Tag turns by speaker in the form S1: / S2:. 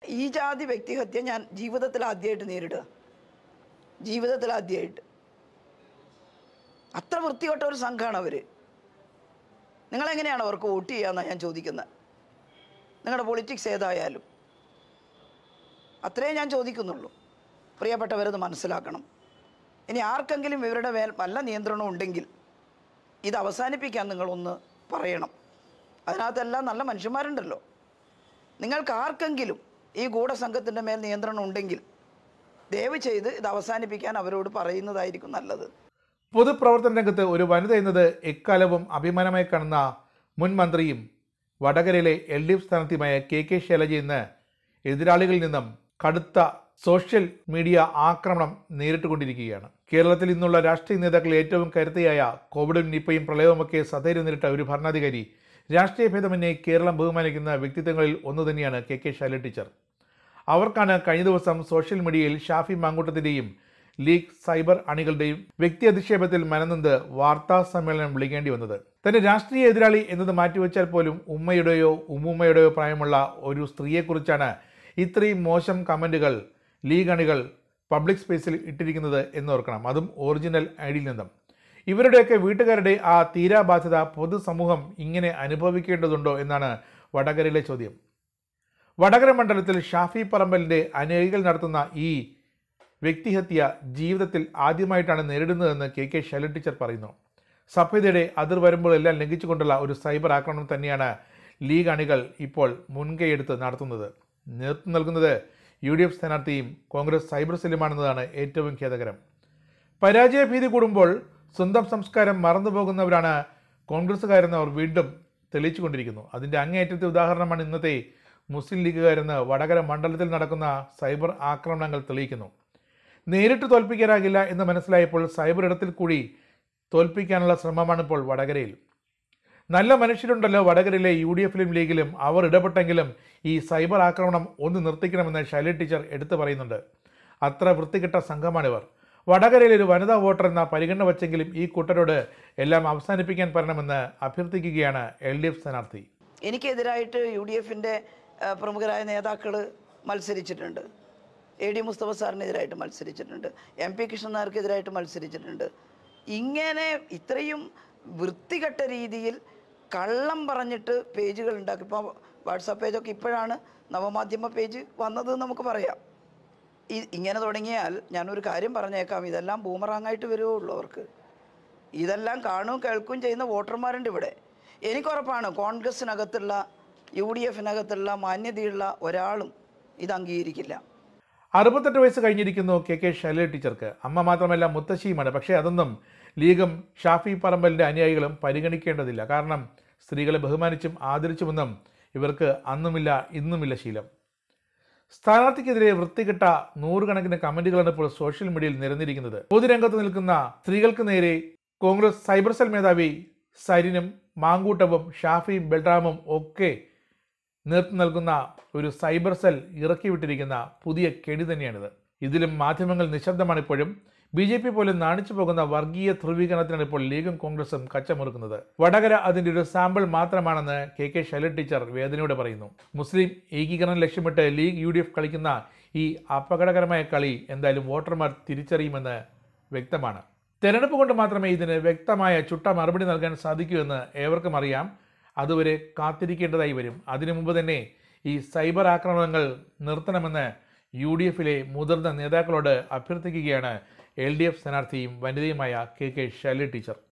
S1: ഈ ജാതി വ്യക്തിഹത്യ ഞാൻ ജീവിതത്തിൽ ആദ്യമായിട്ട് നേരിടുക. ജീവിതത്തിൽ ആദ്യമായിട്ട്. അത്ര വൃത്തികെട്ട ഒരു സംഘമാണ് അവർ. നിങ്ങളെങ്ങനെയാണ് അവർക്ക് വോട്ട് ചെയ്യാമെന്നാണ് ഞാൻ ചോദിക്കുന്നത്. നിങ്ങളുടെ പൊളിറ്റിക്സ് ഏതായാലും അത്രേ ഞാൻ ചോദിക്കുന്നുള്ളൂ. പ്രിയപ്പെട്ടവരത് മനസ്സിലാക്കണം. ഇനി ആർക്കെങ്കിലും ഇവരുടെ മേൽ വല്ല നിയന്ത്രണം ഉണ്ടെങ്കിൽ ഇത് അവസാനിപ്പിക്കാൻ നിങ്ങളൊന്ന് പറയണം. അതിനകത്തെല്ലാം നല്ല മനുഷ്യന്മാരുണ്ടല്ലോ. നിങ്ങൾക്ക് ആർക്കെങ്കിലും ഈ ഗൂഢസംഘത്തിൻ്റെ മേൽ നിയന്ത്രണം ഉണ്ടെങ്കിൽ ദയവ് ചെയ്ത് ഇത് അവസാനിപ്പിക്കാൻ അവരോട് പറയുന്നതായിരിക്കും നല്ലത്.
S2: പൊതുപ്രവർത്തന രംഗത്ത് ഒരു വനിത എന്നത് എക്കാലവും അഭിമാനമായി കാണുന്ന മുൻ മന്ത്രിയും വടകരയിലെ LDF സ്ഥാനാർത്ഥിയുമായ KK ശൈലജ ഇന്ന് എതിരാളികളിൽ നിന്നും കടുത്ത സോഷ്യൽ മീഡിയ ആക്രമണം നേരിട്ടുകൊണ്ടിരിക്കുകയാണ്. കേരളത്തിൽ നിന്നുള്ള രാഷ്ട്രീയ നേതാക്കളിൽ ഏറ്റവും കരുത്തയായ കോവിഡും നിപ്പയും പ്രളയവുമൊക്കെ സധൈര്യം നേരിട്ട ഒരു ഭരണാധികാരി, രാഷ്ട്രീയ ഭേദമന്യേ കേരളം ബഹുമാനിക്കുന്ന വ്യക്തിത്വങ്ങളിൽ ഒന്ന് തന്നെയാണ് KK ശൈലജ ടീച്ചർ. അവർക്കാണ് കഴിഞ്ഞ ദിവസം സോഷ്യൽ മീഡിയയിൽ ഷാഫി മാങ്കൂട്ടത്തിൻ്റെയും ലീഗ് സൈബർ അണികളുടെയും വ്യക്തി അധിക്ഷേപത്തിൽ മനനൊന്ത് വാർത്താ സമ്മേളനം വിളിക്കേണ്ടി വന്നത്. തന്റെ രാഷ്ട്രീയ എതിരാളി എന്നത് മാറ്റിവെച്ചാൽ പോലും ഉമ്മയുടെയോ ഉമ്മുമ്മയുടെയോ പ്രായമുള്ള ഒരു സ്ത്രീയെക്കുറിച്ചാണ് ഇത്രയും മോശം കമൻറ്റുകൾ ലീഗ് അണികൾ പബ്ലിക് സ്പേസിൽ ഇട്ടിരിക്കുന്നത് എന്നോർക്കണം. അതും ഒറിജിനൽ ഐഡിയിൽ നിന്നും. ഇവരുടെയൊക്കെ വീട്ടുകാരുടെ ആ തീരാബാധ്യത പൊതുസമൂഹം ഇങ്ങനെ അനുഭവിക്കേണ്ടതുണ്ടോ എന്നാണ് വടകരയിലെ ചോദ്യം. വടകര മണ്ഡലത്തിൽ ഷാഫി പറമ്പലിൻ്റെ അനുയായികൾ നടത്തുന്ന ഈ വ്യക്തിഹത്യ ജീവിതത്തിൽ ആദ്യമായിട്ടാണ് നേരിടുന്നതെന്ന് KK ശൈലജ ടീച്ചർ പറയുന്നു. സഭ്യതയുടെ അതിർ വരുമ്പോഴെല്ലാം ലംഘിച്ചുകൊണ്ടുള്ള ഒരു സൈബർ ആക്രമണം തന്നെയാണ് ലീഗ് അണികൾ ഇപ്പോൾ മുൻകൈയെടുത്ത് നടത്തുന്നത്. നേതൃത്വം നൽകുന്നത് UDF സ്ഥാനാർത്ഥിയും കോൺഗ്രസ് സൈബർ സെല്ലുമാണെന്നതാണ് ഏറ്റവും ഖേദകരം. പരാജയഭീതി കൂടുമ്പോൾ സ്വന്തം സംസ്കാരം മറന്നുപോകുന്നവരാണ് കോൺഗ്രസ്സുകാരെന്ന് അവർ വീണ്ടും തെളിയിച്ചുകൊണ്ടിരിക്കുന്നു. അതിൻ്റെ അങ്ങേയറ്റത്തെ ഉദാഹരണമാണ് ഇന്നത്തെ മുസ്ലിം ലീഗുകാരെന്ന് വടകര മണ്ഡലത്തിൽ നടക്കുന്ന സൈബർ ആക്രമണങ്ങൾ തെളിയിക്കുന്നു. നേരിട്ട് തോൽപ്പിക്കാനാകില്ല എന്ന് മനസ്സിലായപ്പോൾ സൈബർ ഇടത്തിൽ കൂടി തോൽപ്പിക്കാനുള്ള ശ്രമമാണ് ഇപ്പോൾ വടകരയിൽ. നല്ല മനുഷ്യരുണ്ടല്ലോ വടകരയിലെ UDFിലും ലീഗിലും. അവർ ഇടപെട്ടെങ്കിലും ഈ സൈബർ ആക്രമണം ഒന്ന് നിർത്തിക്കണമെന്ന് ശൈലജ ടീച്ചർ എടുത്തു പറയുന്നുണ്ട്. അത്ര വൃത്തികെട്ട സംഘമാണിവർ. വടകരയിൽ ഒരു വനിതാ വോട്ടർ എന്ന പരിഗണന വച്ചെങ്കിലും ഈ കൂട്ടരോട് എല്ലാം അവസാനിപ്പിക്കാൻ പറയണമെന്ന് അഭ്യർത്ഥിക്കുകയാണ് LDF സ്ഥാനാർത്ഥി.
S1: എനിക്കെതിരായിട്ട് UDFിൻ്റെ പ്രമുഖരായ നേതാക്കൾ മത്സരിച്ചിട്ടുണ്ട്. AD മുസ്തഫ സാറിനെതിരായിട്ട് മത്സരിച്ചിട്ടുണ്ട്. MP കൃഷ്ണനായർക്കെതിരായിട്ട് മത്സരിച്ചിട്ടുണ്ട്. ഇങ്ങനെ ഇത്രയും വൃത്തികെട്ട രീതിയിൽ കള്ളം പറഞ്ഞിട്ട് പേജുകൾ ഉണ്ടാക്കി. ഇപ്പോൾ വാട്സാപ്പ് പേജൊക്കെ ഇപ്പോഴാണ് നവമാധ്യമ പേജ് വന്നത് നമുക്ക് പറയാം. ഇങ്ങനെ തുടങ്ങിയാൽ ഞാനൊരു കാര്യം പറഞ്ഞേക്കാം, ഇതെല്ലാം ബൂമറാങ്ങായിട്ട് വരുവുള്ളൂ അവർക്ക്. ഇതെല്ലാം കാണുകയും കേൾക്കുകയും ചെയ്യുന്ന വോട്ടർമാരുണ്ട് ഇവിടെ. എനിക്കുറപ്പാണ് കോൺഗ്രസിനകത്തുള്ള UDFിനകത്തുള്ള മാന്യതയുള്ള ഒരാളും ഇത് അംഗീകരിക്കില്ല.
S2: 68 വയസ്സ് കഴിഞ്ഞിരിക്കുന്നു KK ശൈലജ ടീച്ചർക്ക്. അമ്മ മാത്രമല്ല മുത്തശ്ശിയുമാണ്. പക്ഷേ അതൊന്നും ലീഗും ഷാഫി പറമ്പലിൻ്റെ അനുയായികളും പരിഗണിക്കേണ്ടതില്ല. കാരണം സ്ത്രീകളെ ബഹുമാനിച്ചും ആദരിച്ചുമെന്നും ഇവർക്ക് അന്നുമില്ല ഇന്നുമില്ല ശീലം. സ്ഥാനാർത്ഥിക്കെതിരെ വൃത്തികെട്ട നൂറുകണക്കിന് കമന്റുകളാണ് ഇപ്പോൾ സോഷ്യൽ മീഡിയയിൽ നിരന്നിരിക്കുന്നത്. പൊതുരംഗത്ത് നിൽക്കുന്ന സ്ത്രീകൾക്ക് നേരെ കോൺഗ്രസ് സൈബർ സെൽ മേധാവി സരിനും മാങ്കൂട്ടവും ഷാഫിയും ബൽറാമും ഒക്കെ നേതൃത്വം നൽകുന്ന ഒരു സൈബർ സെൽ ഇറക്കിവിട്ടിരിക്കുന്ന പുതിയ കെണി തന്നെയാണിത്. ഇതിലും മാധ്യമങ്ങൾ നിശബ്ദമാണ്. ഇപ്പോഴും BJP പോലും നാണിച്ചു പോകുന്ന വർഗീയ ധ്രുവീകരണത്തിനാണ് ഇപ്പോൾ ലീഗും കോൺഗ്രസും കച്ചമുറുക്കുന്നത്. വടകര അതിൻ്റെ ഒരു സാമ്പിൾ മാത്രമാണെന്ന് KK ശൈലജ ടീച്ചർ വേദനയോടെ പറയുന്നു. മുസ്ലിം ഏകീകരണം ലക്ഷ്യമിട്ട് ലീഗ് UDF കളിക്കുന്ന ഈ അപകടകരമായ കളി എന്തായാലും വോട്ടർമാർ തിരിച്ചറിയുമെന്ന് വ്യക്തമാണ്. തെരഞ്ഞെടുപ്പ് കൊണ്ട് മാത്രമേ ഇതിന് വ്യക്തമായ ചുട്ട മറുപടി നൽകാൻ സാധിക്കൂ എന്ന് ഏവർക്കും അറിയാം. അതുവരെ കാത്തിരിക്കേണ്ടതായി വരും. അതിനു മുമ്പ് തന്നെ ഈ സൈബർ ആക്രമണങ്ങൾ നിർത്തണമെന്ന് UDFിലെ മുതിർന്ന നേതാക്കളോട് അഭ്യർത്ഥിക്കുകയാണ് LDF സ്ഥാനാർത്ഥിയും വനിതയുമായ KK ശൈലജ ടീച്ചർ.